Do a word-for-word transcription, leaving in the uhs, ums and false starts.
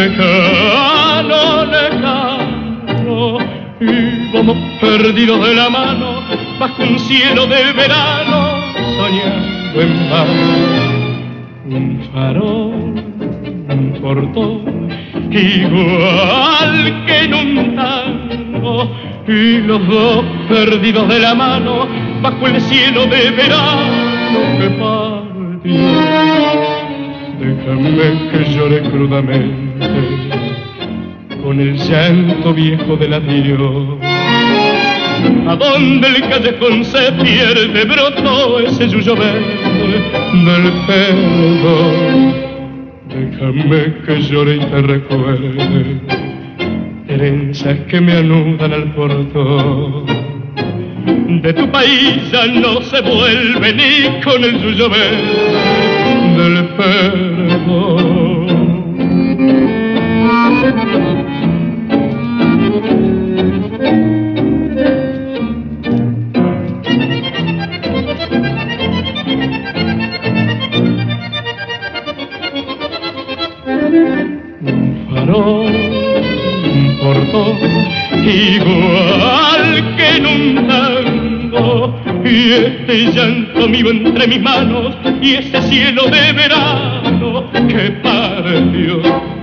lejano, lejano, íbamos perdidos de la mano bajo un cielo de verano, soñando en vano. Un farol, un portón, igual que en un tango, y los dos perdidos de la mano bajo el cielo de verano que partió. Déjame que llore crudamente con el llanto viejo del adiós. A donde el callejón se pierde brotó ese yuyo verde del perdón. Déjame que llore y te recuerde trenzas que me anudan al portón. De tu país ya no se vuelve ni con el yuyo verde del perdón. Un farol, un portón, igual que en un tango, y este llanto mío entre mis manos, y ese cielo de verano que partió.